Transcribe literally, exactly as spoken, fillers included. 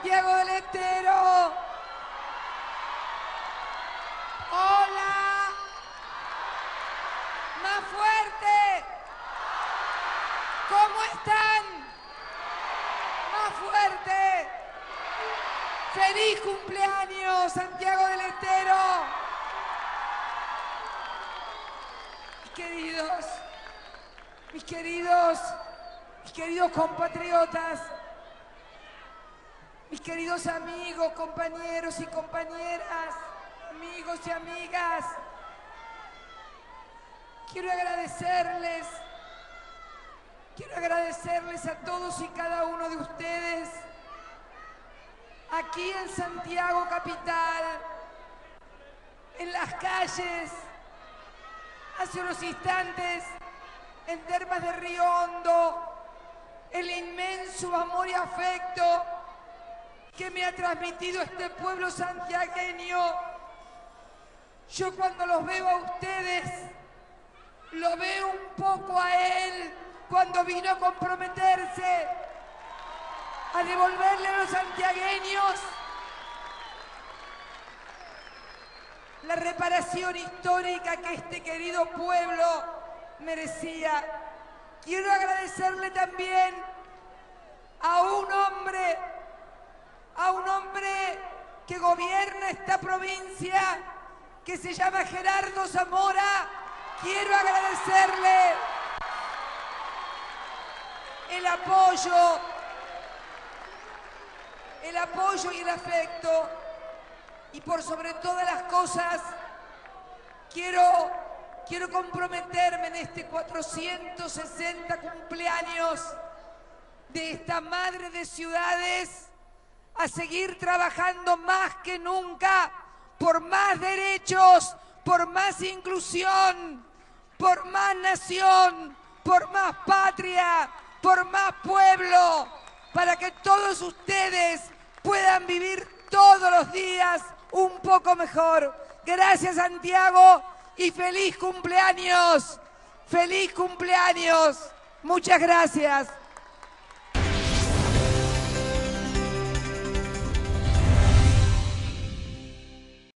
Santiago del Estero. Hola. Más fuerte. ¿Cómo están? Más fuerte. ¡Feliz cumpleaños, Santiago del Estero! Mis queridos, mis queridos, mis queridos compatriotas, mis queridos amigos, compañeros y compañeras, amigos y amigas, quiero agradecerles, quiero agradecerles a todos y cada uno de ustedes, aquí en Santiago capital, en las calles, hace unos instantes, en Termas de Río Hondo, el inmenso amor y afecto que me ha transmitido este pueblo santiagueño. Yo cuando los veo a ustedes, lo veo un poco a él cuando vino a comprometerse a devolverle a los santiagueños la reparación histórica que este querido pueblo merecía. Quiero agradecerle también a un hombre, a un hombre que gobierna esta provincia, que se llama Gerardo Zamora. Quiero agradecerle el apoyo, el apoyo y el afecto, y por sobre todas las cosas, quiero, quiero comprometerme en este cuatrocientos sesenta cumpleaños de esta madre de ciudades a seguir trabajando más que nunca por más derechos, por más inclusión, por más nación, por más patria, por más pueblo, para que todos ustedes puedan vivir todos los días un poco mejor. Gracias, Santiago, y feliz cumpleaños. Feliz cumpleaños. Muchas gracias.